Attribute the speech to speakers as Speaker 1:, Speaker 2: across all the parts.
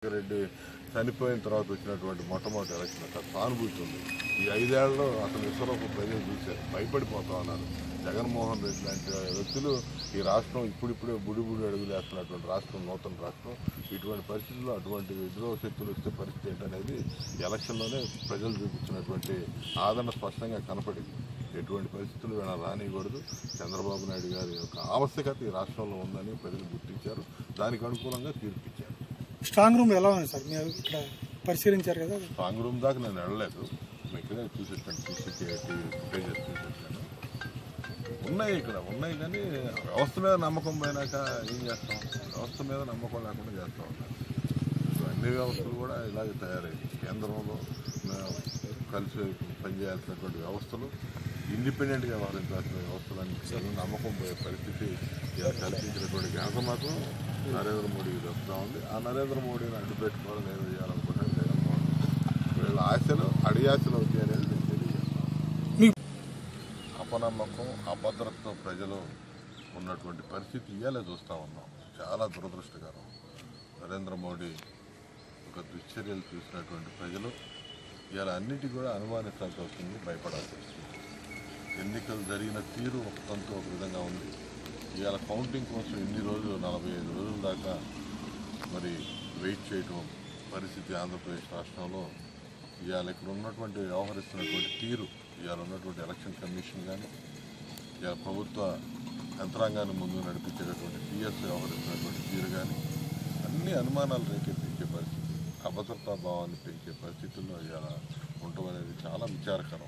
Speaker 1: రెడ్డి చనిపోయిన తర్వాత వచ్చినటువంటి మొట్టమొదటి ఎలక్షన్ సానుభూతి ఉంది. ఈ 5 ఏళ్లలో అసలు విశ్వరూప ప్రజలు చూశారు, భయపడిపోతా ఉన్నారు. జగన్మోహన్ రెడ్డి లాంటి వ్యక్తులు ఈ రాష్ట్రం ఇప్పుడిప్పుడే బుడి అడుగులు వేస్తున్నటువంటి రాష్ట్రం, నూతన రాష్ట్రం. ఇటువంటి పరిస్థితుల్లో అటువంటి విద్రోహ శక్తులు వస్తే పరిస్థితి ఏంటనేది ఎలక్షన్లోనే ప్రజలు చూపించినటువంటి ఆదరణ స్పష్టంగా కనపడింది. ఎటువంటి పరిస్థితులు వేళ రానియకూడదు. చంద్రబాబు నాయుడు గారి యొక్క ఆవశ్యకత ఈ రాష్ట్రంలో ఉందని ప్రజలు గుర్తించారు. దానికి అనుకూలంగా తీర్పిచ్చారు.
Speaker 2: స్ట్రాంగ్ రూమ్ ఎలా ఉంది సార్? మీరు ఇక్కడ పరిశీలించారు కదా?
Speaker 1: స్ట్రాంగ్ రూమ్ దాకా నేను వెళ్ళలేదు, ఇక్కడే చూసొచ్చాను, ఫుటేజెస్ చూసొచ్చాను. ఇక్కడ ఉన్నాయి కానీ వ్యవస్థ మీద నమ్మకం పోయినాక ఏం చేస్తాం? వ్యవస్థ మీద నమ్మకం లేకుండా చేస్తూ ఉంటాం. అన్ని వ్యవస్థలు కూడా ఇలాగే తయారయ్యాయి. కేంద్రంలో కలిసి పనిచేయాల్సినటువంటి వ్యవస్థలు, ఇండిపెండెంట్గా వ్యవహరించాల్సిన వ్యవస్థలన్నీ నమ్మకం పోయే పరిస్థితి కల్పించినటువంటి ఘనత మాత్రం నరేంద్ర మోడీకి చెప్తా ఉంది. ఆ నరేంద్ర మోడీని అడ్డుపెట్టుకోవాలని నేను చేయాలనుకుంటే జగన్మోహన్ వీళ్ళ ఆశలు అడియాశలు అవుతాయి అనేది నేను తెలియజేస్తాను. అపనమ్మకం, అభద్రతతో ప్రజలు ఉన్నటువంటి పరిస్థితి ఇవాళ చూస్తూ ఉన్నాం. చాలా దురదృష్టకరం. నరేంద్ర మోడీ ఒక దుశ్చర్యలు చూసినటువంటి ప్రజలు ఇవాళ అన్నిటి కూడా అనుమానించాల్సి వస్తుంది, భయపడాల్సి వస్తుంది. ఎన్నికలు జరిగిన తీరు ఒక తంతు ఒక విధంగా ఉంది. ఇవాళ కౌంటింగ్ కోసం ఎన్ని రోజులు, 45 రోజుల దాకా మరి వెయిట్ చేయడం పరిస్థితి ఆంధ్రప్రదేశ్ రాష్ట్రంలో. ఇవాళ ఇక్కడ ఉన్నటువంటి వ్యవహరిస్తున్నటువంటి తీరు, ఇవాళ ఉన్నటువంటి ఎలక్షన్ కమిషన్ కానీ, ఇవాళ ప్రభుత్వ యంత్రాంగాన్ని ముందు నడిపించేటటువంటి పిఎస్ వ్యవహరిస్తున్నటువంటి తీరు కానీ అన్ని అనుమానాలు రేకెత్తించే పరిస్థితి, అభద్రతా భావాన్ని పెంచే పరిస్థితుల్లో ఇవాళ ఉండటం అనేది చాలా విచారకరం.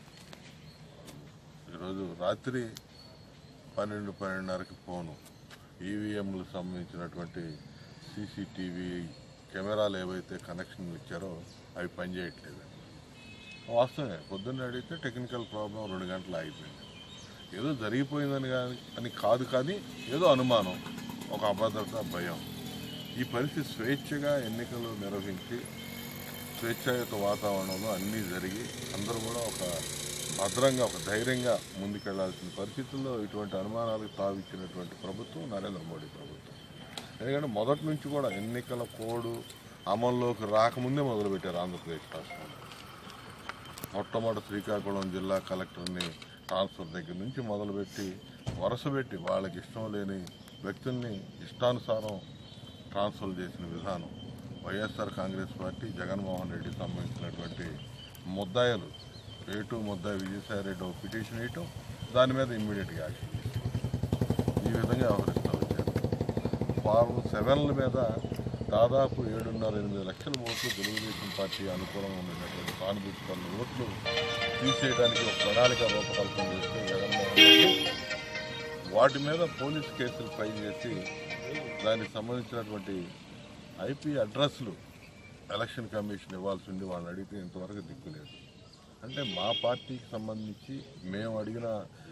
Speaker 1: ఈరోజు రాత్రి 12-12:30కి ఫోను, ఈవీఎంలకు సంబంధించినటువంటి సీసీటీవీ కెమెరాలు ఏవైతే కనెక్షన్లు ఇచ్చారో అవి పనిచేయట్లేదు. వాస్తవమే, పొద్దున్న అడిగితే టెక్నికల్ ప్రాబ్లం 2 గంటలు ఆగిపోయింది. ఏదో జరిగిపోయిందని అని కాదు, కానీ ఏదో అనుమానం, ఒక అభద్రత, భయం. ఈ పరిస్థితి స్వేచ్ఛగా ఎన్నికలు నిర్వహించి స్వేచ్ఛాయుత వాతావరణంలో అన్నీ జరిగి అందరూ కూడా ఒక భద్రంగా, ఒక ధైర్యంగా ముందుకెళ్లాల్సిన పరిస్థితుల్లో ఇటువంటి అనుమానాలకు తావిచ్చినటువంటి ప్రభుత్వం నరేంద్ర మోడీ ప్రభుత్వం. ఎందుకంటే మొదటి నుంచి కూడా ఎన్నికల కోడ్ అమల్లోకి రాకముందే మొదలుపెట్టారు ఆంధ్రప్రదేశ్ రాష్ట్రంలో. మొట్టమొదటి శ్రీకాకుళం జిల్లా కలెక్టర్ని ట్రాన్స్ఫర్ దగ్గర నుంచి మొదలుపెట్టి వరుసపెట్టి వాళ్ళకి ఇష్టం లేని వ్యక్తుల్ని ఇష్టానుసారం ట్రాన్స్ఫర్ చేసిన విధానం. వైఎస్ఆర్ కాంగ్రెస్ పార్టీ, జగన్మోహన్ రెడ్డికి సంబంధించినటువంటి ముద్దాయిలు, A2 ముద్దాయి విజయసాయి రెడ్డి ఒక పిటిషన్ వేయటం, దాని మీద ఇమ్మీడియట్గా యాక్షన్ ఈ విధంగా వ్యవహరిస్తూ వచ్చారు. ఫార్మ్ 7ల మీద దాదాపు 7.5-8 లక్షల ఓట్లు తెలుగుదేశం పార్టీ అనుకూలంగా ఉన్నటువంటి సానుభూతి పనుల ఓట్లు తీసేయడానికి ఒక ప్రణాళిక రూపకల్పన చేస్తే జగన్మోహన్ రెడ్డి వాటి మీద పోలీసు కేసులు ఫైల్ చేసి దానికి సంబంధించినటువంటి IP అడ్రస్లు ఎలక్షన్ కమిషన్ ఇవ్వాల్సి ఉండి వాళ్ళని అడిగితే ఇంతవరకు దిక్కులేదు. అంటే మా పార్టీకి సంబంధించి మేము అడిగిన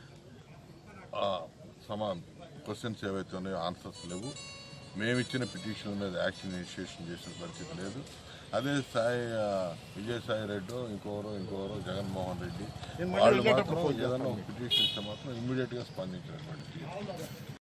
Speaker 1: క్వశ్చన్స్ ఏవైతే ఉన్నాయో ఆన్సర్స్ లేవు. మేమిచ్చిన పిటిషన్ల మీద యాక్షన్ ఇనిషియేషన్ చేసిన పరిస్థితి లేదు. అదే విజయసాయి రెడ్డి ఇంకోరో జగన్మోహన్ రెడ్డి వాళ్ళు మాత్రం ఏదైనా ఒక పిటిషన్ ఇస్తే మాత్రం ఇమ్మీడియట్గా స్పందించినటువంటి